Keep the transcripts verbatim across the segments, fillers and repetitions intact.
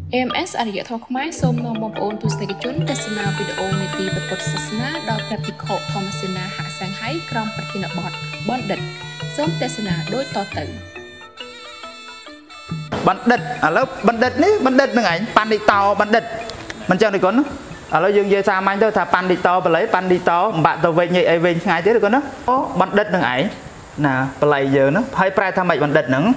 เอ็ม เอส อริยธรรมខ្មែរសូមនាំបងប្អូនទស្សនិកជនទស្សនាវីដេអូនីតិពុទ្ធសាសនាដល់ព្រះភិក្ខុធម្មសេនាហសង្ហៃក្រមប្រធានបទបណ្ឌិតសូមទស្សនាដូចតទៅបណ្ឌិតឥឡូវបណ្ឌិតនេះបណ្ឌិតនឹងឯងបណ្ឌិតោបណ្ឌិតមិនចឹងទេកូនឥឡូវយើងនិយាយសាមញ្ញទៅថាបណ្ឌិតោបល័យបណ្ឌិតោមិនបាក់ទៅវិញនិយាយអីវិញឆ្ងាយទេកូនណាអូបណ្ឌិតនឹងឯងណាបល័យយើងហ្នឹងហើយប្រែថាម៉េចបណ្ឌិតហ្នឹង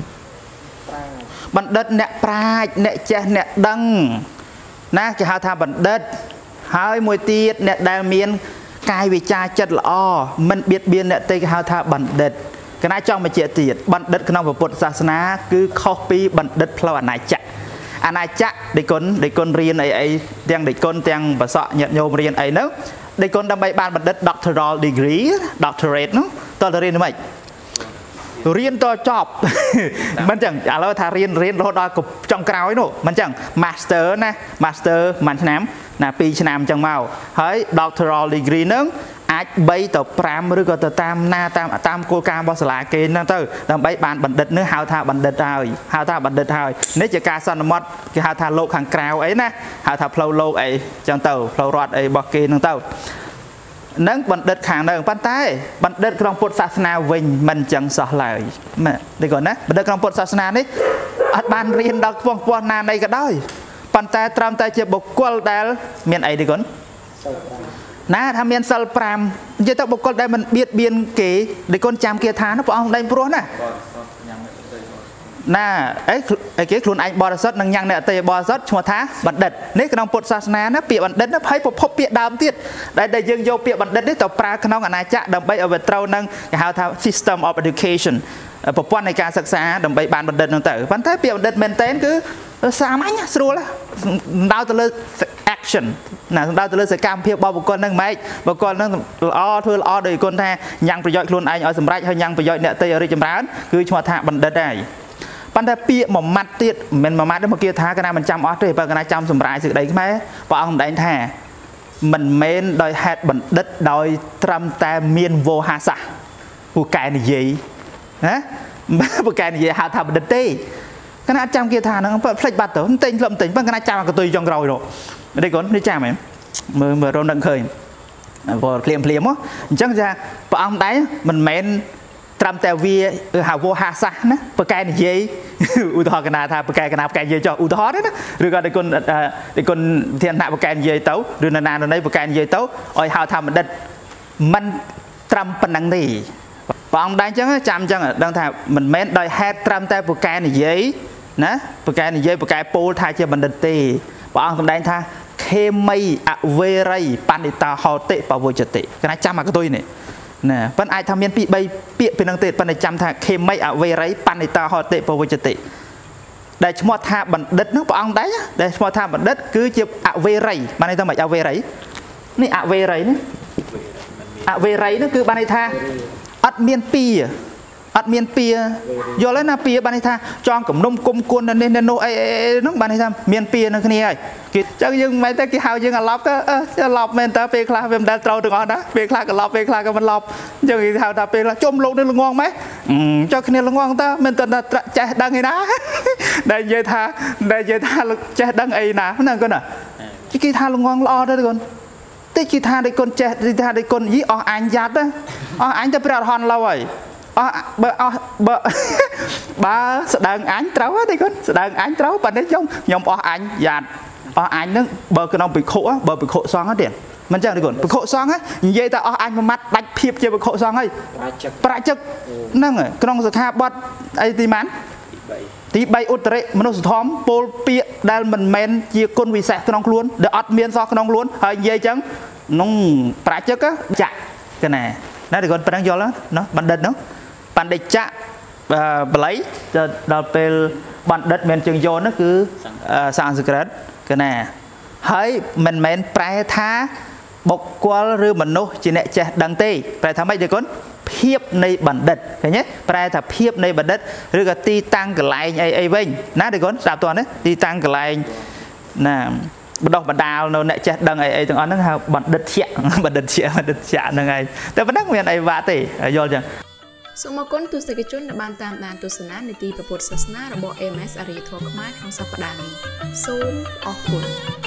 បណ្ឌិតអ្នកប្រាជ្ញអ្នកចេះអ្នកដឹងណាគេហៅថាបណ្ឌិតហើយមួយទៀតអ្នកដែលមានកាយវិចារចិត្តល្អមិនបៀតបៀនអ្នកទេគេហៅថាបណ្ឌិតគណៈចង់បញ្ជាក់ទៀតបណ្ឌិតក្នុងពុទ្ធសាសនាគឺខុសពីបណ្ឌិតផ្លូវអាណាចក្រអាណាចក្រដេគុណដេគុណរៀនអីអីទាំងដេគុណទាំងបសក់ញាតិញោមរៀនអីហ្នឹងដេគុណដើម្បីបានបណ្ឌិត doctoral degree doctorate នោះតើទៅរៀនមិនរៀនតចប់មិនចឹងឥឡូវថារៀនរៀនរហូតដល់ចុងក្រោយនោះមិនចឹង master ណា master មួយឆ្នាំណាពីរឆ្នាំចឹងមកហើយ doctoral degree ហ្នឹងអាចបីទៅប្រាំឬក៏ទៅតាមណាតាមតាមគោលការណ៍របស់សាលាគេហ្នឹងទៅដើម្បីបានបណ្ឌិតនេះហៅថាបណ្ឌិតហើយហៅថាបណ្ឌិតហើយនេះជាការសន្មត់គេហៅថាលោកខាងក្រៅអីណាហៅថាផ្លូវលោកអីចឹងទៅផ្លូវរដ្ឋអីរបស់គេហ្នឹងទៅនឹងបណ្ឌិតខាងនៅប៉ុន្តែបណ្ឌិតក្នុងពុទ្ធសាសនាវិញមិនចឹងសោះឡើយទេគាត់ណាបណ្ឌិតក្នុងពុទ្ធសាសនានេះអត់បានរៀនដល់ខ្ពស់ខ្ពស់ណានៃក៏ដោយប៉ុន្តែត្រឹមតែជាបុគ្គលដែលមានអីទេគាត់ណាថាមានសិលប្រាំនិយាយទៅបុគ្គលដែលមិនបៀតបៀនគេដែលគាត់ចាំគាថាព្រះអង្គដេញព្រោះណាណាអីអីគេខ្លួនឯងបរិសុទ្ធនឹងញ៉ាំងអ្នកអតីបរិសុទ្ធឈ្មោះថាបណ្ឌិតនេះក្នុងពុទ្ធសាសនាណាពាក្យបណ្ឌិតណាហើយប្រភពពាក្យដើមទៀតដែលដែលយើងយកពាក្យបណ្ឌិតនេះទៅប្រើក្នុងអាណាចក្រដើម្បីឲ្យវាត្រូវនឹងគេហៅថា system of education ប្រព័ន្ធនៃការសិក្សាដើម្បីបានបណ្ឌិតហ្នឹងទៅប៉ុន្តែពាក្យបណ្ឌិតមែនតើគឺសាមញ្ញស្រួលដល់ទៅលើ action ណាដល់ទៅលើសកម្មភាពរបស់បុគ្គលហ្នឹងម៉េចបុគ្គលហ្នឹងល្អធ្វើល្អដោយគុណថាញ៉ាំងប្រយោជន៍ខ្លួនឯងឲ្យសម្រេចហើយញ៉ាំងប្រយោជន៍អ្នកតីឲ្យរីកចម្រើនគឺឈ្មោះថាបណ្ឌិតហើយប៉ុន្តែពាក្យមួយម៉ាត់ទៀតមិនមួយម៉ាត់ទេមកគេថាកណាមិនចាំអស់ទេបើកណាចាំសម្រាប់សេចក្តីខ្មែរព្រះអង្គម្ដែងថាមិនមែនដោយហេតុបណ្ឌិតដោយត្រឹមតែមានវោហាសាសពូកែនិយាយណាពូកែនិយាយហៅថាបណ្ឌិតទេកណាចាំគេថាហ្នឹងផ្លេចបាត់ទៅទិញក្លឹមទិញបើកណាចាំកតុយចុងក្រោយនោះនេះកូននេះចាំហ៎មើលមើលរំដឹងឃើញព្រោះភ្លាមភ្លាមមកអញ្ចឹងថាព្រះអង្គម្ដែងមិនមែនត្រឹមតែវាហៅវោហាសាសណាបកែនិយាយឧទាហរណ៍កណាថាបកែកណាបកែនិយាយចុះឧទាហរណ៍ទេណាឬក៏តែគុណតែគុណធានថាបកែនិយាយទៅឬណាណាណីបកែនិយាយទៅឲ្យហៅថាបណ្ឌិតមិនត្រឹមប៉ុណ្ណឹងទេព្រះអង្គដែរអញ្ចឹងចាំអញ្ចឹងដឹងថាមិនមែនដោយហេតុត្រឹមតែបកែនិយាយណាបកែនិយាយបកែពោលថាជាបណ្ឌិតទេព្រះអង្គសម្ដែងថាខេមីអវេរីបណ្ឌិតាហោតិបវជតិកណាចាំមកកតុយនេះណាប៉ុន្តែអាចថាមានពីរបីពាក្យពីនឹងទៀតប៉ុន្តែចាំថាខេមិអវេរីបណ្ឌិតាហោតិពវជតិដែលឈ្មោះថាបណ្ឌិតនោះព្រះអង្គដែរដែលឈ្មោះថាបណ្ឌិតគឺជាអវេរីបានន័យថាម៉េចអវេរីនេះអវេរីនេះអវេរីនោះគឺបានន័យថាអត់មានពីអត់មានពីយល់ហើយណាពីបានន័យថាចងគំនុំគុំគុណនេះនោះអីហ្នឹងបានន័យថាមានពីនៅគ្នាហើយគេចឹងយើងមិនតែគេហៅយើងអាឡប់ទៅអឺអាឡប់មែនតើពេលខ្លះវាមិនដែលត្រូវទាំងអស់ណាពេលខ្លះក៏ឡប់ពេលខ្លះក៏មិនឡប់អញ្ចឹងគេហៅថាពេលខ្លះជុំលោកនឹងល្ងងម៉េចចុះគ្នាល្ងងតើមិនតើចេះដឹងឯណាដែលនិយាយថាដែលនិយាយថាចេះដឹងអីណាហ្នឹងគាត់ណាគេថាល្ងងល្អទៅគាត់តិចគេថាដូចគាត់ចេះថាដូចគាត់យីអស់អញយ៉ាត់ទៅអស់អញទៅព្រះអរហន្តឡូវហើយអស់បើអស់បើបើស្ដើងអញត្រូវទេគាត់ស្ដើងអញត្រូវប៉ុន្តែខ្ញុំខ្ញុំអស់អញយ៉ាត់អស់អញហ្នឹងបើក្នុងភិក្ខុបើភិក្ខុសង្ឃទៀតមិនចឹងទេគាត់ភិក្ខុសង្ឃនិយាយតែអស់អញមួយម៉ាត់ដាច់ភាពជាភិក្ខុសង្ឃហើយប្រាជិកហ្នឹងក្នុងសិក្ខាបទអីទីម៉ានទីបីឧត្តរិមនុស្សធម៌ពោលពាក្យដែលមិនមែនជាគុណវិសេសក្នុងខ្លួនដែលអត់មានសោះក្នុងខ្លួនហើយនិយាយចឹងនោះប្រាជិកចាក់ទៅណាណាតែគាត់ប៉ុណ្ណឹងយល់ណាបណ្ឌិតនោះបណ្ឌិតចៈបល័យដល់ពេលបណ្ឌិតមានជើងយោននោះគឺសំស្ក្រឹតគឺណាហើយមិនមែនប្រែថាបុគ្គលឬមនុស្សជាអ្នកចេះដឹងទេប្រែថាម៉េចទេគុណភាពនៃបណ្ឌិតឃើញទេប្រែថាភាពនៃបណ្ឌិតឬក៏ទីតាំងកន្លែងអីអីវិញណាទេគុណស្ដាប់តើនេះទីតាំងកន្លែងណាបណ្ដោះបណ្ដាលនៅអ្នកចេះដឹងអីអីទាំងអស់ហ្នឹងហៅបណ្ឌិតជាបណ្ឌិតជាបណ្ឌិតជាហ្នឹងឯងតែប៉ុណ្ណឹងមានអីវ៉ាទេយល់ចឹងសូមអរគុណទស្សនិកជនដែលបានតាមដានទស្សនានីតិពុទ្ធសាសនារបស់ เอ็ม เอส អរិយធម៌ខ្មែរក្នុងសប្តាហ៍នេះសូមអរគុណ